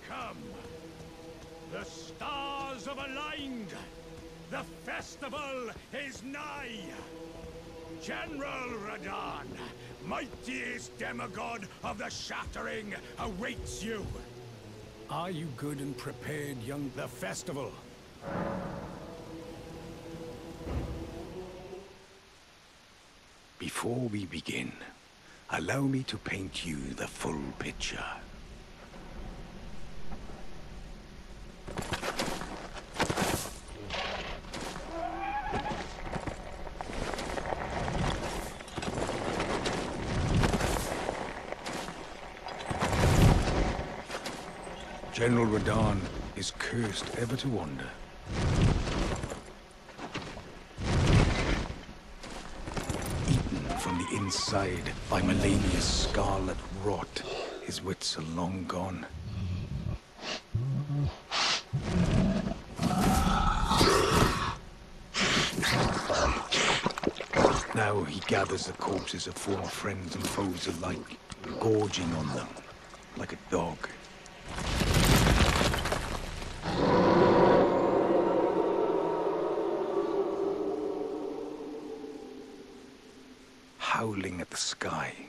Welcome! The stars have aligned! The festival is nigh! General Radahn, mightiest demigod of the Shattering, awaits you! Are you good and prepared, young... The festival! Before we begin, allow me to paint you the full picture. General Radahn is cursed ever to wander. Eaten from the inside by Malenia's scarlet rot, his wits are long gone. Now he gathers the corpses of former friends and foes alike, gorging on them like a dog. Howling at the sky.